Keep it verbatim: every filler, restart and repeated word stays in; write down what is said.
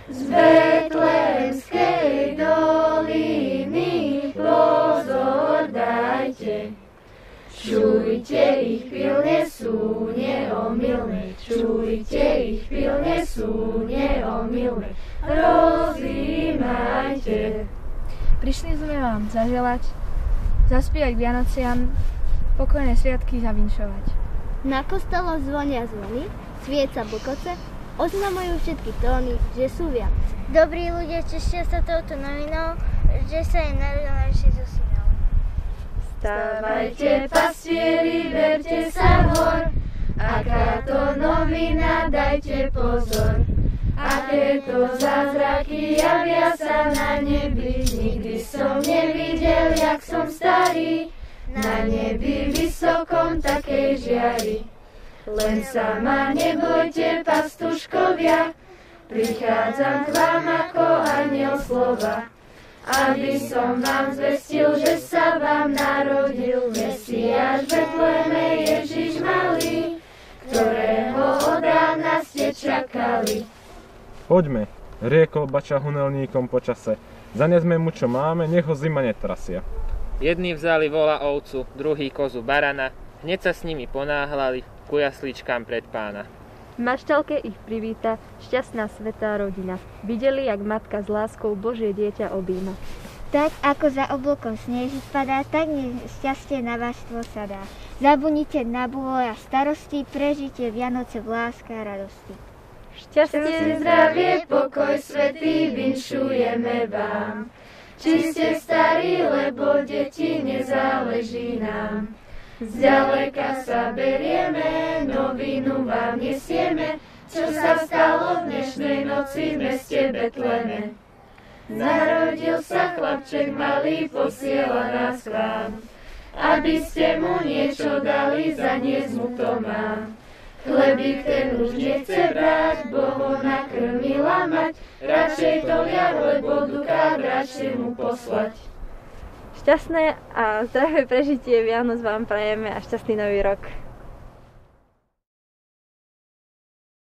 z Betlehemskej doliny pozor dajte. Čujte, ich pilne sú neomylné, čujte, ich pilne sú neomylné, rozímajte. Prišli sme vám zaželať, zaspievať k Vianociam, pokojné sviatky zavinšovať. Na kostolo zvonia zvony, svieca blkoce, oznamujú všetky tóny, že sú Vianoce. Dobrí ľudia tešia sa touto novinou, že sa im narodil najvyšší zo synov. Stávajte, pastieri, berte sa hor, aká to novina, dajte pozor. Aké to zázraky javia sa na nebi, nikdy som nevidel, jak som starý, na nebi vysokom takej žiari. Len sa ma nebojte, pastuškovia, prichádzam k vám ako anjel slova, aby som vám zvestil, že sa vám narodil Mesiáš v Betleheme, Ježiš malý, ktorého od rána ste čakali. Poďme, riekol bača hunelníkom po čase. Zanesme mu, čo máme, nech ho zima netrasia. Jedni vzali vola ovcu, druhý kozu barana, hneď sa s nimi ponáhľali ku jasličkám pred pána. V maštalke ich privíta šťastná svätá rodina. Videli, jak matka s láskou Božie dieťa objíma. Tak ako za oblokom sneží padá, tak nešťastie na váštvo sa dá. Zabudnite na bôľ a starosti, prežite Vianoce v láske a radosti. Šťastie, zdravie, pokoj svätý vinšujeme vám. Či ste starí, lebo deti nezáleží nám. Zďaleka sa berieme, novinu vám nesieme, čo sa stalo v dnešnej noci v meste Betleheme. Narodil sa chlapček malý, posiela nás k vám, aby ste mu niečo dali, zaniesť mu to mám. Chlebík ten už nechce brať, bo ho nakrmila mať, radšej to liať, lebo dukát radšej mu poslať. Šťastné a zdravé prežitie Vianoc vám prajeme a šťastný nový rok.